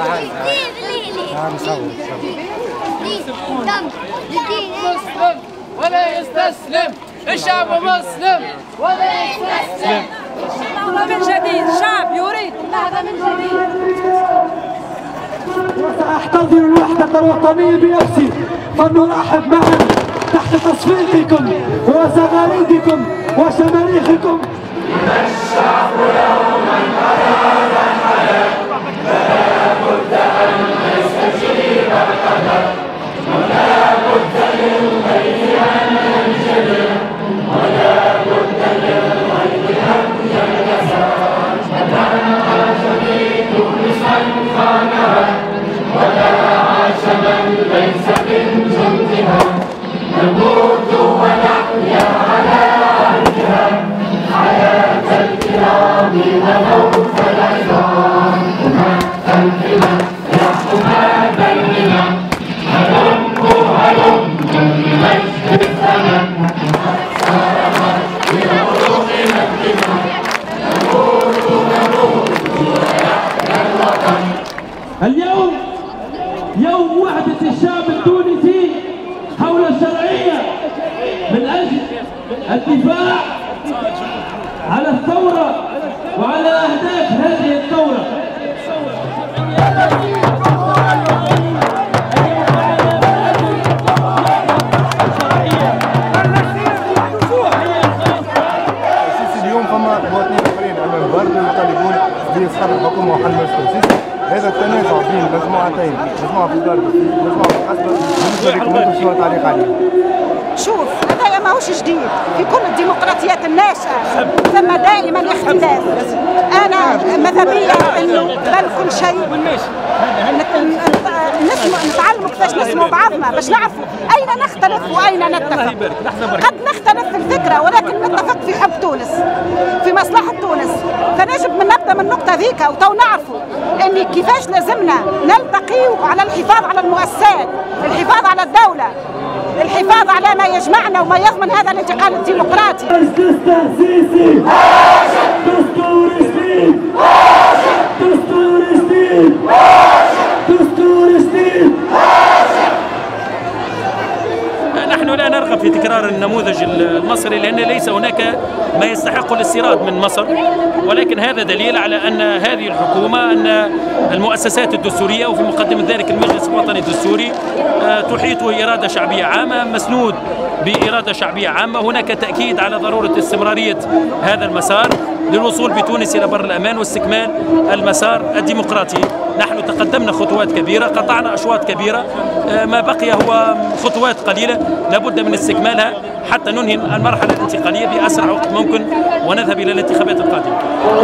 مسلم ولا يستسلم، الشعب مسلم ولا يستسلم. نهضة من جديد، الشعب يريد نهضة من جديد. وسأحتضن الوحدة الوطنية بنفسي، فلنرحب معا تحت تصفيقكم وزغاريدكم وشماريخكم. الشعب يوما أراد الحياة، فلا بد أن يستجيب القدر، ولا بد للغيب أن ينجلي، ولا بد للغيب أن ينكسر. ولا عاش في تونس من خانها، ولا عاش من ليس من جندها. نموت ونحيا على أرضها حياة الكرام وموت العظام. هلم يا حماد الغنى، هلموا لمجد الثمن. صارت إلى روحنا الدماء، نموت ويحيا الوطن. اليوم يوم وحدة الشعب التونسي حول الشرعية من أجل الدفاع على الثورة وعلى أهداف هذه الثورة. اليوم فما مواطنين آخرين أمام برضه يطالبون بإسقاط الحكومة وحل مشكل. هذا التنازع بين مجموعتين، مجموعة في الغرب ومجموعة في القصبة، بالنسبة لكم أنتم شنو التعليق عليه؟ شوف، هذا ماهوش جديد، في كل الديمقراطيات الناشئة ثم دائما اختلاف. أنا مذهبية إنه بل كل شيء نتعلموا كيفاش نسموا بعضنا باش نعرفوا أين نختلف وأين نتفق. قد نختلف في الفكرة ولكن نتفق في حب تونس، في مصلحة تونس. فنجب من نبدأ من النقطة ذيك وتو نعرفوا أن كيفاش لازمنا نلتقي على الحفاظ على المؤسسات، الحفاظ على الدولة، الحفاظ على ما يجمعنا وما يضمن هذا الانتقال الديمقراطي. تأسيسي دستور جديد، دستور جديد، دستور جديد. نحن لا نرغب في تكرار النموذج المصري لأن ليس هناك ما يستحق الاستيراد من مصر، ولكن هذا دليل على أن هذه الحكومة، أن المؤسسات الدستورية وفي مقدمة ذلك المجلس الوطني الدستوري تحيطه إرادة شعبية عامة، مسنود بإرادة شعبية عامة. هناك تأكيد على ضرورة استمرارية هذا المسار للوصول بتونس إلى بر الأمان واستكمال المسار الديمقراطي. نحن تقدمنا خطوات كبيرة، قطعنا أشواط كبيرة، ما بقي هو خطوات قليلة لابد من استكمالها حتى ننهي المرحلة الانتقالية بأسرع وقت ممكن ونذهب إلى الانتخابات القادمة.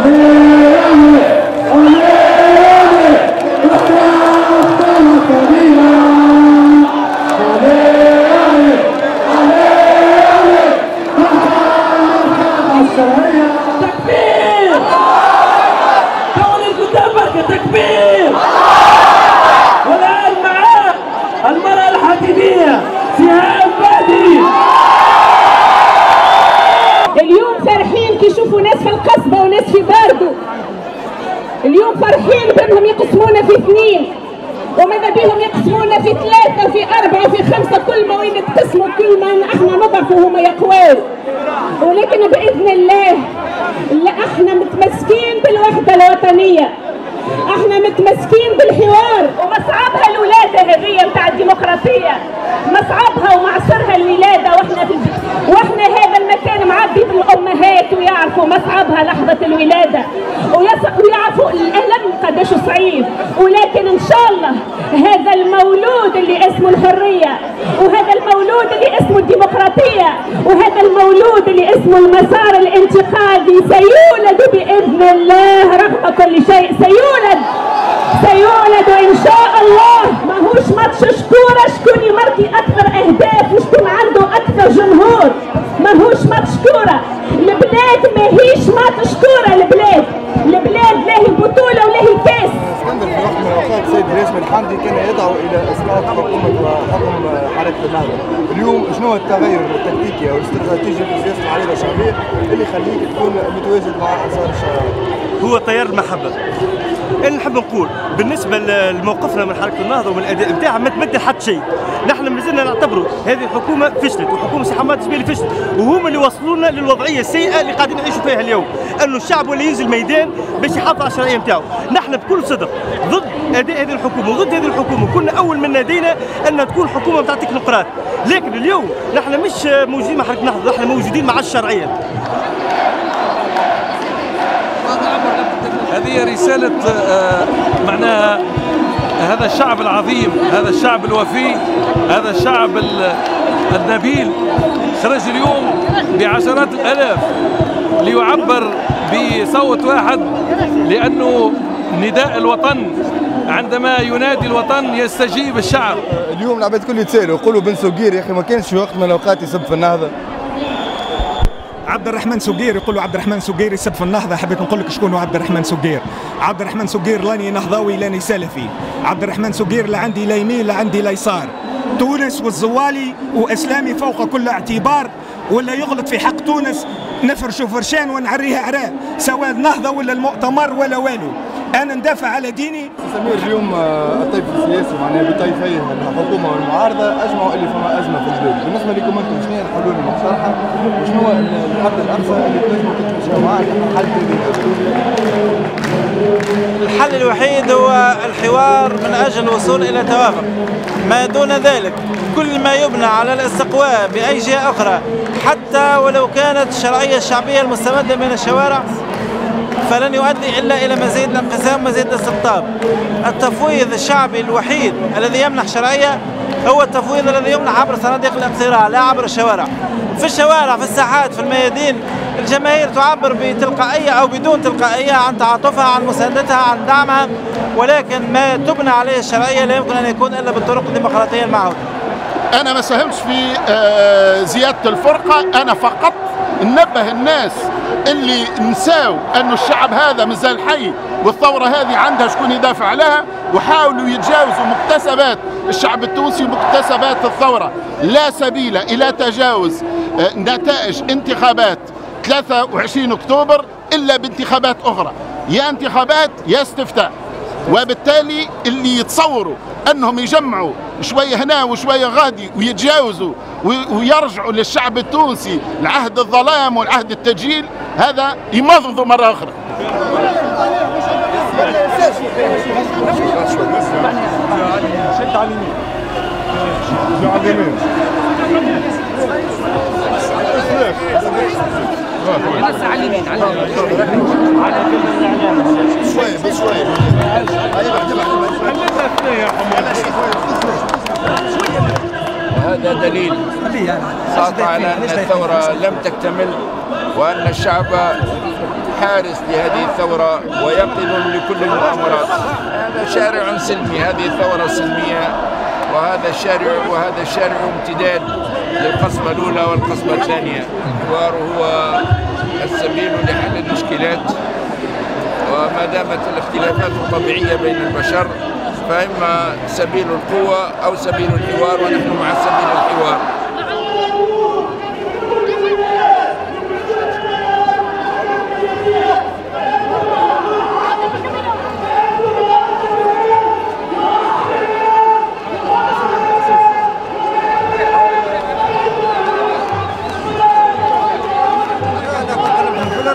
اليوم فرحين كي يشوفوا ناس في القصبة وناس في باردو. اليوم فرحين بأنهم يقسمونا في 2 وماذا بهم يقسمونا في 3 في 4 في 5. كل ما وين نتقسموا كل ما احنا نضعف وهما يقواو. ولكن بإذن الله احنا متمسكين بالوحدة الوطنية، احنا متمسكين بالحوار. ومصعبها الولادة هذه نتاع الديمقراطية، مصعبها ومعصرها الولادة. واحنا هذا المكان معبي بالامهات ويعرفوا مصعبها لحظة الولادة ويعرفوا الالم قداش صعيب. ولكن ان شاء الله هذا المولود اللي اسمه الحرية، وهذا المولود اللي اسمه الديمقراطية، وهذا المولود اللي اسمه المسار الانتقالي سيولد بإذن الله رغم كل شيء. سيولد ان شاء الله. ماهوش ماتش شكورة شكون يمركي اكثر اهداف وشكون عنده اكثر جمهور. ماهوش ماتش كورة. البلاد ماهيش ماتش كورة. البلاد لاهي بطولة ولاهي كاس. اسكندر في وقت من الاوقات السيد هاشم الحمدي كان يدعو الى اسقاط حكومة وحكم حركة النهضة. اليوم شنو هو التغير التكتيكي او الاستراتيجي في سياسة العريضة الشعبية اللي يخليك تكون متواجد مع انصار الشعب؟ هو تيار المحبة. اللي نحب نقول بالنسبه لموقفنا من حركه النهضه ومن الاداء نتاعها ما تبدل حتى شيء. نحن مازلنا نعتبروا هذه الحكومه فشلت وحكومه سي حماد الجبيلي فشلت، وهما اللي وصلونا للوضعيه السيئه اللي قاعدين نعيشوا فيها اليوم، انه الشعب ولا ينزل ميدان باش يحافظ على الشرعيه نتاعو. نحن بكل صدق ضد اداء هذه الحكومه وضد هذه الحكومه، كنا اول من نادينا ان تكون حكومه نتاع تكنوقراط، لكن اليوم نحن مش موجودين مع حركه النهضه، نحن موجودين مع الشرعيه. هذه رسالة معناها هذا الشعب العظيم، هذا الشعب الوفي، هذا الشعب النبيل خرج اليوم بعشرات الآلاف ليعبر بصوت واحد، لأنه نداء الوطن عندما ينادي الوطن يستجيب الشعب. اليوم العباد الكل يتسالوا يقولوا بن سوقير يا أخي ما كانش في وقت من الأوقات يسب في النهضة. عبد الرحمن سوقير يقولوا عبد الرحمن سوقير يسب في النهضه. حبيت نقول لك شكون هو عبد الرحمن سوقير. عبد الرحمن سوقير لاني نهضاوي لاني سلفي. عبد الرحمن سوقير لا عندي لا يمين لا عندي لا يسار، تونس والزوالي واسلامي فوق كل اعتبار، ولا يغلط في حق تونس نفرشوا فرشان ونعريها عراء، سواء النهضه ولا المؤتمر ولا والو. انا ندافع على ديني. سمير اليوم الطيف السياسي معناها بطيفيه الحكومه والمعارضه اجمعوا اللي فما ازمه في البلاد، بالنسبه لكم انتم شنو هي الحلول المقترحه وشنو هو الحد الاقصى اللي تنجموا تتمشوا معاه لحل هذه الازمه؟ الحل الوحيد هو الحوار من اجل الوصول الى توافق، ما دون ذلك كل ما يبنى على الاستقواء باي جهه اخرى حتى ولو كانت الشرعيه الشعبيه المستمده من الشوارع فلن يؤدي إلا إلى مزيد الانقسام ومزيد الاستقطاب. التفويض الشعبي الوحيد الذي يمنح شرعية هو التفويض الذي يمنح عبر صناديق الاقتراع لا عبر الشوارع. في الشوارع، في الساحات، في الميادين، الجماهير تعبر بتلقائية أو بدون تلقائية عن تعاطفها، عن مساندتها، عن دعمها، ولكن ما تبنى عليه الشرعية لا يمكن أن يكون إلا بالطرق الديمقراطية المعهودة. أنا ما ساهمش في زيادة الفرقة، أنا فقط ننبه الناس اللي نساو أنه الشعب هذا مازال حي والثورة هذه عندها شكون يدافع عليها، وحاولوا يتجاوزوا مكتسبات الشعب التونسي ومكتسبات الثورة. لا سبيل إلى تجاوز نتائج انتخابات 23 أكتوبر إلا بانتخابات أخرى، يا انتخابات يا استفتاء. وبالتالي اللي يتصوروا أنهم يجمعوا شوية هنا وشوية غادي ويتجاوزوا ويرجعوا للشعب التونسي لعهد الظلام والعهد التجهيل، هذا يمضضوا مرة أخرى. وهذا دليل ساطع على أن الثورة لم تكتمل وأن الشعب حارس لهذه الثورة ويقظ لكل المؤامرات. هذا شارع سلمي، هذه الثورة سلمية، وهذا الشارع امتداد للقصبة الأولى والقصبة الثانية. الحوار هو السبيل لحل المشكلات، وما دامت الاختلافات الطبيعية بين البشر فإما سبيل القوة أو سبيل الحوار، ونحن مع سبيل الحوار.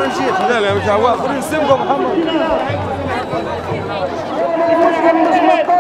لا مش عوض.